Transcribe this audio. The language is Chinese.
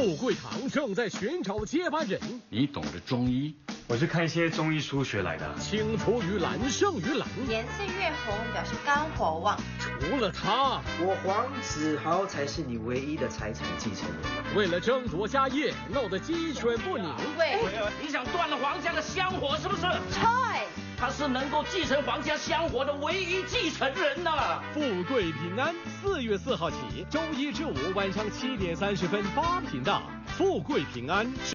富贵堂正在寻找接班人。 你懂得中医？ 我是看一些中医书学来的。 青出于蓝胜于蓝， 颜色越红表示肝火旺。 除了他， 我黄子豪才是你唯一的财产继承人。 为了争夺家业，闹得鸡犬不宁。 喂， 你想断了皇家的香火是不是？ 菜， 他是能够继承皇家香火的唯一继承人呐。 富贵平安，4月4号起，周1至5晚上7点30分8频道，富贵平安。